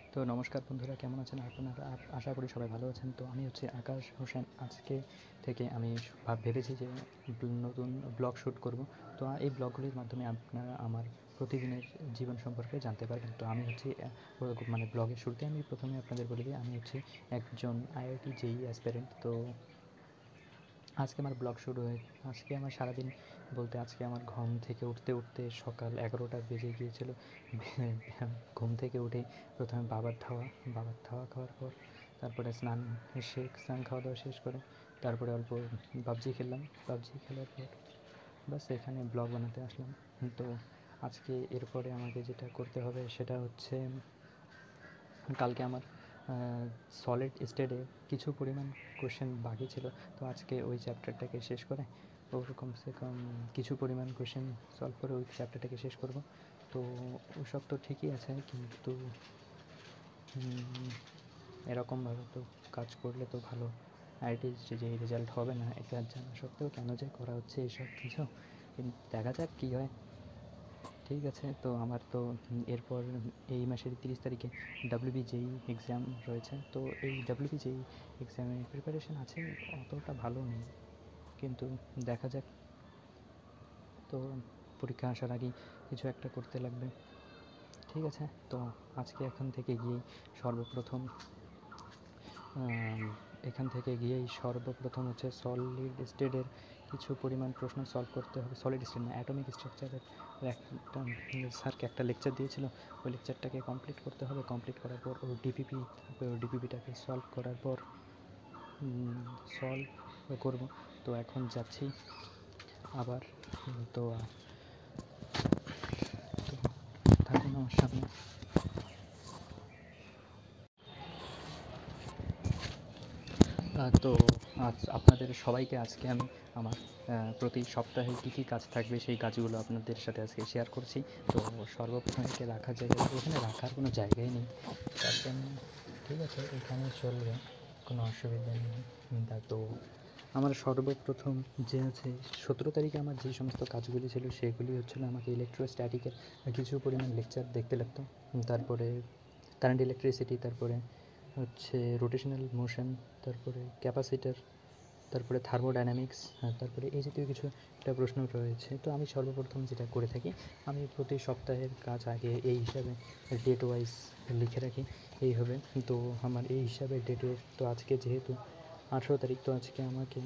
তো নমস্কার বন্ধুরা, কেমন আছেন আপনারা? আশা করি সবাই ভালো আছেন। তো আমি হচ্ছে আকাশ হোসেন। আজকে থেকে আমি ভেবেছি যে নতুন ব্লগ শ্যুট করব। তো এই ব্লগগুলির মাধ্যমে আপনারা আমার প্রতিদিনের জীবন সম্পর্কে জানতে পারবেন। তো আমি হচ্ছে মানে ব্লগের শুরুতে আমি প্রথমে আপনাদের বলে দিই, আমি হচ্ছে একজন আইআইটি জেইই অ্যাসপিরেন্ট। তো আজকে আমার ব্লগ শুরু হয়ে আজকে আমার সারাদিন বলতে আজকে আমার ঘুম থেকে উঠতে উঠতে সকাল 11টা বেজে গিয়েছিল। ঘুম থেকে উঠে প্রথমে বাবার ধাওয়া খাওয়ার পর তারপরে স্নান খাওয়া দাওয়া শেষ করে তারপরে অল্প পাবজি খেললাম। পাবজি খেলার পর বাস এখানে ব্লগ বানাতে আসলাম। তো আজকে এরপরে আমাকে যেটা করতে হবে সেটা হচ্ছে কালকে আমার সলিড স্টেটে কিছু পরিমাণ কোশ্চেন বাকি ছিল। তো আজকে ওই চ্যাপ্টারটাকে শেষ করে ওর কমসে কম কিছু পরিমাণ কোশ্চেন সলভ করে ওই চ্যাপ্টারটাকে শেষ করব। তো ওসব তো ঠিকই আছে, কিন্তু এরকমভাবে তো কাজ করলে তো ভালো আইআইটি যে রেজাল্ট হবে না, এটা জানা সত্ত্বেও কেন যে করা হচ্ছে এইসব কিছু, কিন্তু দেখা যাক কী হয়। ঠিক আছে, তো আমার তো এরপর এই মাসের 30 তারিখে WBJEE এক্সাম রয়েছে। তো এই WBJEE এক্সামের প্রিপারেশান আছে, অতটা ভালো নেই, কিন্তু দেখা যাক। তো পরীক্ষা আসার আগেই কিছু একটা করতে লাগবে। ঠিক আছে, তো আজকে সর্বপ্রথম হচ্ছে সলিড স্টেটের কিছু পরিমাণ প্রশ্ন সলভ করতে হবে। সলিড স্টেট না, অ্যাটমিক স্ট্রাকচারের একটা স্যারকে একটা লেকচার দিয়েছিল, ওই লেকচারটাকে কমপ্লিট করতে হবে। কমপ্লিট করার পর ওর ডিপিপি থাকবে, ওই ডিপিপিটাকে সলভ করার পর সলভ করব। তো এখন যাচ্ছি আবার। তো থাকুন আমার সামনে। তো আজ আপনাদের সবাইকে আজকে আমি আমার প্রতি সপ্তাহে কী কী কাজ থাকবে সেই কাজগুলো আপনাদের সাথে আজকে শেয়ার করছি। তো সর্বপ্রথম একে রাখার জায়গা, এখানে রাখার কোনো জায়গাই নেই, তার জন্য ঠিক আছে এখানে চলবে, কোনো অসুবিধা নেই। তো আমার সর্বপ্রথম যে আছে 17 তারিখে আমার যে সমস্ত কাজগুলি ছিল সেগুলি হচ্ছিলো আমাকে ইলেকট্রোস্ট্যাটিকের কিছু পরিমাণ লেকচার দেখতে লাগতো। তারপরে কারেন্ট ইলেকট্রিসিটি, তারপরে হচ্ছে রোটেশনাল মোশন, তারপরে ক্যাপাসিটার, তারপরে থার্মোডাইনামিক্স, তারপরে এই জাতীয় কিছু একটা প্রশ্ন রয়েছে। তো আমি সর্বপ্রথম যেটা করে থাকি, আমি প্রতি সপ্তাহের কাজ আগে এই হিসাবে ডেট ওয়াইজ লিখে রাখি এইভাবে। তো আমার এই হিসাবে ডেটে, তো আজকে যেহেতু 18 তারিখ, তো আজকে আমাকে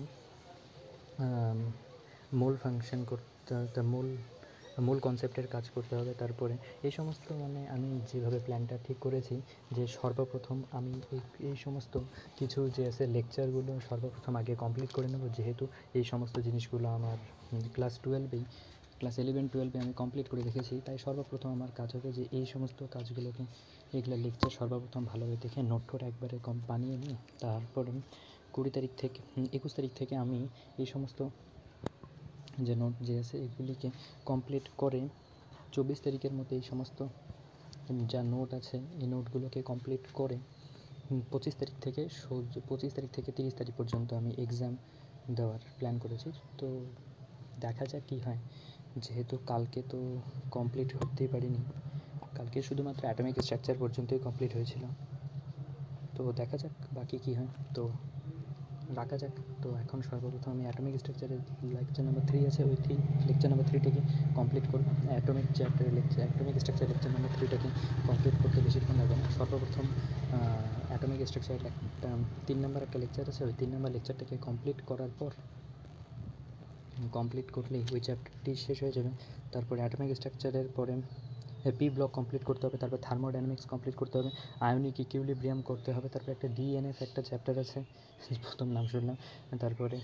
মূল ফাংশন করতে মূল কনসেপ্টের কাজ করতে হবে। তারপরে এই সমস্ত মানে আমি যেভাবে প্ল্যানটা ঠিক করেছি যে সর্বপ্রথম আমি এই সমস্ত কিছু যে আছে লেকচারগুলো সর্বপ্রথম আগে কমপ্লিট করে নেব, যেহেতু এই সমস্ত জিনিসগুলো আমার ক্লাস 11-12 আমি কমপ্লিট করে রেখেছি। তাই সর্বপ্রথম আমার কাজ হবে যে এই সমস্ত কাজগুলোকে, এগুলো লেকচার সর্বপ্রথম ভালোভাবে দেখে নোট টোট একবারে বানিয়ে নিয়ে তারপরে 21 তারিখ থেকে আমি এই সমস্ত যে নোট যে আছে এগুলিকে কমপ্লিট করে 24 তারিখের মধ্যে এই সমস্ত যা নোট আছে এই নোটগুলোকে কমপ্লিট করে 25 তারিখ থেকে 30 তারিখ পর্যন্ত আমি এক্সাম দেওয়ার প্ল্যান করেছি। তো দেখা যাক কী হয়, যেহেতু কালকে তো কমপ্লিট করতেই পারিনি, কালকে শুধুমাত্র অ্যাটমিক স্ট্রাকচার পর্যন্তই কমপ্লিট হয়েছিল। তো দেখা যাক বাকি কী হয়, তো রাখা যাক। তো এখন সর্বপ্রথম আমি অ্যাটমিক স্ট্রাকচারের লেকচার নাম্বার 3 আছে, ওই লেকচার নাম্বার 3টাকে কমপ্লিট করব। অ্যাটমিক স্ট্রাকচার লেকচার নাম্বার 3টাকে কমপ্লিট করতে বেশিক্ষণ লাগবে না। সর্বপ্রথম অ্যাটমিক স্ট্রাকচারের একটা 3 নাম্বার একটা লেকচার আছে, ওই 3 নাম্বার লেকচারটাকে কমপ্লিট করার পর কমপ্লিট করলেই ওই চ্যাপ্টারটি শেষ হয়ে যাবে। তারপরে অ্যাটমিক স্ট্রাকচারের পরে পি ব্লক কমপ্লিট করতে হবে, তারপর থার্মোডাইনামিক্স কমপ্লিট করতে হবে, আয়নিক ইকুইলিব্রিয়াম করতে হবে, তারপর একটা ডিএনএফ একটা চ্যাপ্টার আছে, প্রথম নাম শুনলাম। তারপরে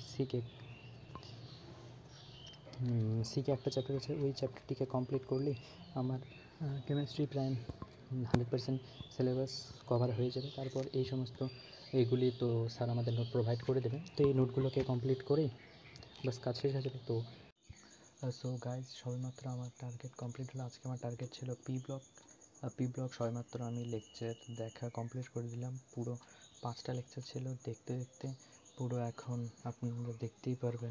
সিকে একটা চ্যাপ্টার আছে, ওই চ্যাপ্টারটিকে কমপ্লিট করলেই আমার কেমিস্ট্রি প্রায় 100% সিলেবাস কভার হয়ে যাবে। তারপর এই সমস্ত এইগুলি তো স্যার আমাদের নোট প্রোভাইড করে দেবে, তো এই নোটগুলোকে কমপ্লিট করেই বাস কাজ শেষ হয়ে যাবে। তো সো গাইজ, সবেমাত্র আমার টার্গেট কমপ্লিট হলো। আজকে আমার টার্গেট ছিল পি ব্লক সবেমাত্র আমি লেকচার দেখা কমপ্লিট করে দিলাম। পুরো 5টা লেকচার ছিল, দেখতে দেখতে পুরো এখন আপনারা দেখতেই পারবেন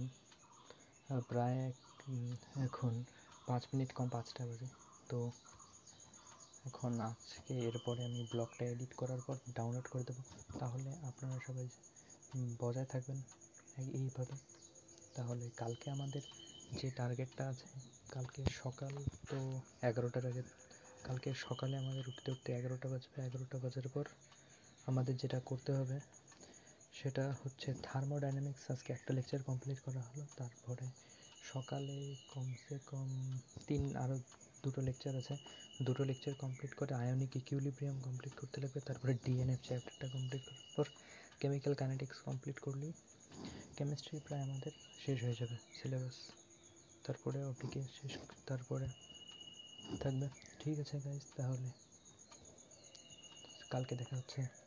প্রায় এখন 5 মিনিট কম 5টা বাজে। তো এখন আজকে এরপরে আমি ব্লগটা এডিট করার পর ডাউনলোড করে দেবো। তাহলে আপনারা সবাই বজায় থাকবেন এইভাবে। তাহলে কালকে আমাদের যে টার্গেটটা আছে, কালকে সকাল তো 11টার আগে, কালকে সকালে আমাদের উঠতে উঠতে 11টা বাজবে। 11টা বাজার পর আমাদের যেটা করতে হবে সেটা হচ্ছে থার্মোডাইনামিক্স। আজকে একটা লেকচার কমপ্লিট করা হলো, তারপরে সকালে কমসে কম আরও দুটো লেকচার আছে, দুটো লেকচার কমপ্লিট করে আয়নিক ইকুইলিব্রিয়াম কমপ্লিট করতে লাগবে। তারপরে ডিএনএফ চ্যাপ্টারটা কমপ্লিট করার পর কেমিক্যাল কাইনেটিক্স কমপ্লিট করলেই কেমিস্ট্রি প্রায় আমাদের শেষ হয়ে যাবে সিলেবাস। তারপরে ওটিকে শেষ, তারপরে থাকবে। ঠিক আছে গাইজ, তাহলে কালকে দেখা হচ্ছে।